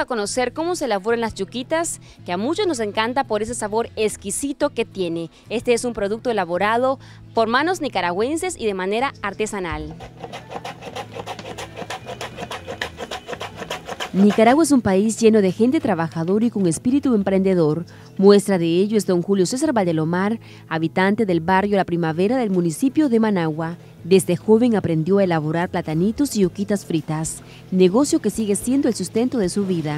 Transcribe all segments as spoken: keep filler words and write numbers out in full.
a conocer cómo se elaboran las yuquitas, que a muchos nos encanta por ese sabor exquisito que tiene. Este es un producto elaborado por manos nicaragüenses y de manera artesanal. Nicaragua es un país lleno de gente trabajadora y con espíritu emprendedor. Muestra de ello es don Julio César Valdelomar, habitante del barrio La Primavera del municipio de Managua. Desde joven aprendió a elaborar platanitos y yuquitas fritas, negocio que sigue siendo el sustento de su vida.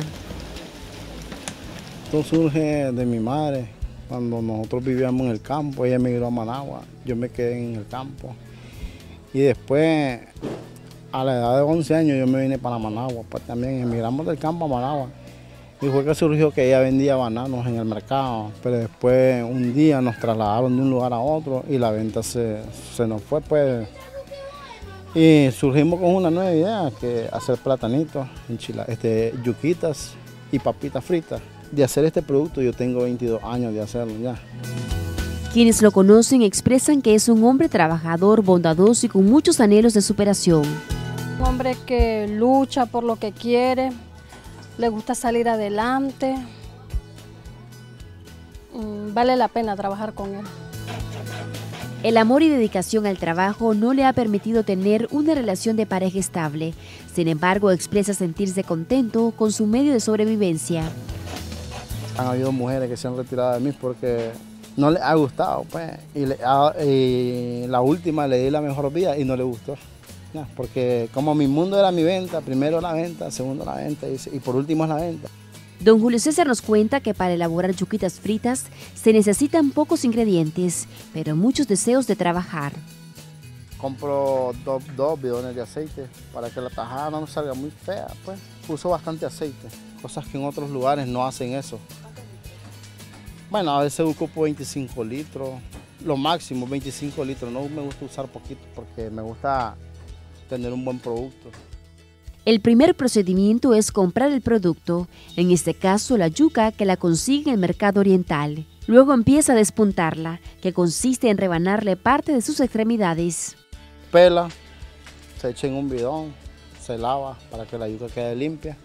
Esto surge de mi madre. Cuando nosotros vivíamos en el campo, ella emigró a Managua, yo me quedé en el campo. Y después, a la edad de once años, yo me vine para Managua, pues también emigramos del campo a Managua. Y fue que surgió que ella vendía bananos en el mercado, pero después un día nos trasladaron de un lugar a otro y la venta se, se nos fue, pues. Y surgimos con una nueva idea, que hacer platanitos, enchiladas, este, yuquitas y papitas fritas. De hacer este producto yo tengo veintidós años de hacerlo ya. Quienes lo conocen expresan que es un hombre trabajador, bondadoso y con muchos anhelos de superación. Un hombre que lucha por lo que quiere, le gusta salir adelante, vale la pena trabajar con él. El amor y dedicación al trabajo no le ha permitido tener una relación de pareja estable. Sin embargo, expresa sentirse contento con su medio de sobrevivencia. Han habido mujeres que se han retirado de mí porque no les ha gustado, pues, y, le, a, y la última le di la mejor vida y no le gustó. Ya, porque como mi mundo era mi venta, primero la venta, segundo la venta y, y por último es la venta. Don Julio César nos cuenta que para elaborar yuquitas fritas se necesitan pocos ingredientes, pero muchos deseos de trabajar. Compro dos, dos bidones de aceite para que la tajada no nos salga muy fea, pues. Uso bastante aceite, cosas que en otros lugares no hacen eso. Bueno, a veces ocupo veinticinco litros, lo máximo veinticinco litros, no me gusta usar poquito porque me gusta tener un buen producto. El primer procedimiento es comprar el producto, en este caso la yuca que la consigue en el mercado oriental. Luego empieza a despuntarla, que consiste en rebanarle parte de sus extremidades. Pela, se echa en un bidón, se lava para que la yuca quede limpia.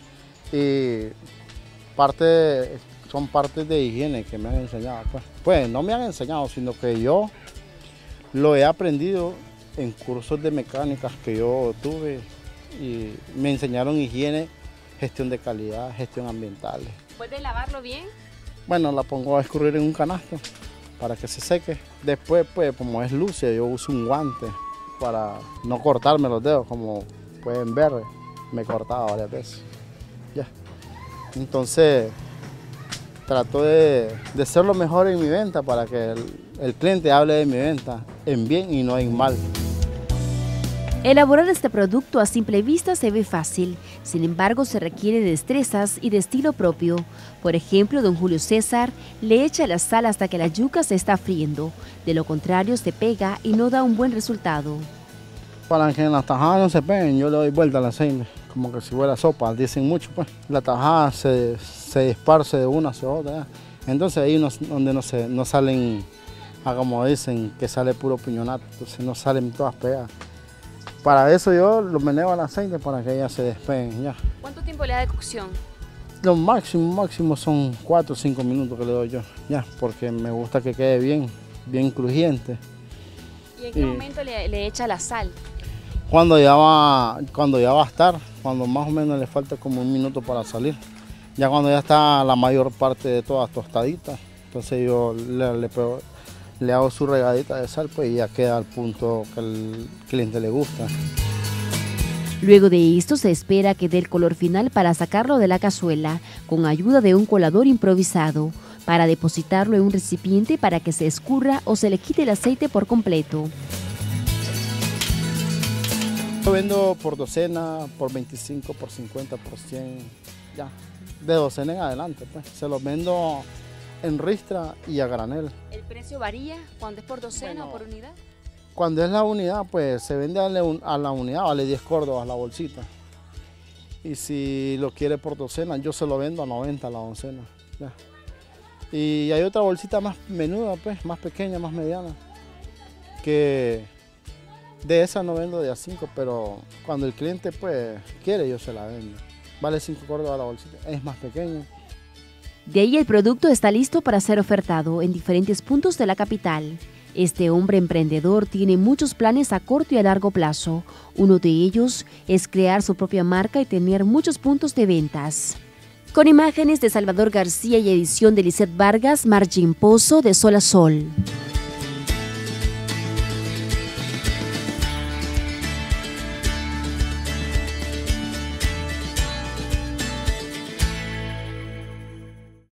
Y parte, son partes de higiene que me han enseñado. Pues, pues no me han enseñado, sino que yo lo he aprendido en cursos de mecánicas que yo tuve y me enseñaron higiene, gestión de calidad, gestión ambiental. ¿Puede lavarlo bien? Bueno, la pongo a escurrir en un canasto para que se seque. Después, pues, como es lucia, yo uso un guante para no cortarme los dedos, como pueden ver, me he cortado varias veces. Ya. Entonces, trato de, de ser lo mejor en mi venta para que el, el cliente hable de mi venta en bien y no en mal. Elaborar este producto a simple vista se ve fácil, sin embargo se requiere de destrezas y de estilo propio. Por ejemplo, don Julio César le echa la sal hasta que la yuca se está friendo, de lo contrario se pega y no da un buen resultado. Para que las tajadas no se peguen, yo le doy vuelta al aceite, como que si fuera sopa, dicen mucho pues. La tajada se, se esparce de una hacia otra, ¿ya? Entonces ahí no, donde no, se, no salen, como dicen, que sale puro piñonato, entonces no salen todas pegadas. Para eso yo lo meneo al aceite para que ellas se despeguen ya. ¿Cuánto tiempo le da de cocción? Lo máximo, máximo son cuatro o cinco minutos que le doy yo, ya, porque me gusta que quede bien, bien crujiente. ¿Y en qué y, momento le, le echa la sal? Cuando ya, va, cuando ya va a estar, cuando más o menos le falta como un minuto para salir. Ya cuando ya está la mayor parte de todas tostaditas, entonces yo le, le pego, le hago su regadita de sal, pues y ya queda al punto que el cliente le gusta. Luego de esto se espera que dé el color final para sacarlo de la cazuela, con ayuda de un colador improvisado, para depositarlo en un recipiente para que se escurra o se le quite el aceite por completo. Lo vendo por docena, por veinticinco, por cincuenta, por cien, ya, de docena en adelante, pues. Se los vendo en ristra y a granel. ¿El precio varía cuando es por docena bueno, o por unidad? Cuando es la unidad, pues se vende a la unidad, vale diez córdobas la bolsita. Y si lo quiere por docena, yo se lo vendo a noventa la docena. Ya. Y hay otra bolsita más menuda, pues, más pequeña, más mediana, que de esa no vendo de a cinco, pero cuando el cliente pues quiere, yo se la vendo. vale cinco córdobas la bolsita, es más pequeña. De ahí el producto está listo para ser ofertado en diferentes puntos de la capital. Este hombre emprendedor tiene muchos planes a corto y a largo plazo. Uno de ellos es crear su propia marca y tener muchos puntos de ventas. Con imágenes de Salvador García y edición de Lisette Vargas, Margin Pozo, de Sol a Sol.